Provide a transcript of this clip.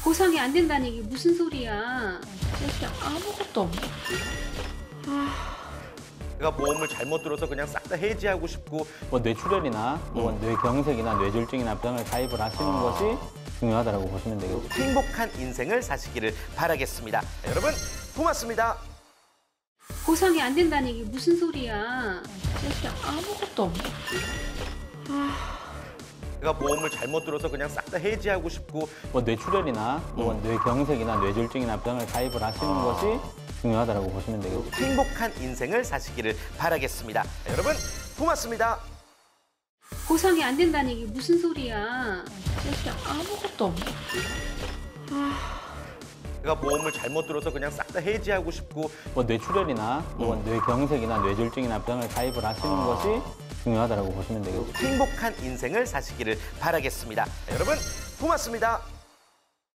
보상이 안 된다는 얘기 무슨 소리야? 여기 아무것도 없네. 내가 보험을 잘못 들어서 그냥 싹 다 해지하고 싶고 뭐 뇌출혈이나 뭐 뇌경색이나 뇌졸중이나 병을 가입을 하시는 것이 중요하다고 보시면 되겠죠. 행복한 인생을 사시기를 바라겠습니다. 여러분 고맙습니다. 보상이 안 된다는 얘기 무슨 소리야? 여기 아무것도 없네. 내가 보험을 잘못 들어서 그냥 싹 다 해지하고 싶고 뭐 뇌출혈이나 뭐 뇌경색이나 뇌졸중이나 병을 가입을 하시는 것이 중요하다고 보시면 되겠죠. 행복한 인생을 사시기를 바라겠습니다. 여러분 고맙습니다. 보상이 안 된다는 얘기 무슨 소리야? 여기 아무것도 없네. 내가 보험을 잘못 들어서 그냥 싹 다 해지하고 싶고 뭐 뇌출혈이나 뭐 뇌경색이나 뇌졸중이나 병을 가입을 하시는 것이 중요하다고 보시면 되겠죠. 행복한 인생을 사시기를 바라겠습니다. 여러분 고맙습니다.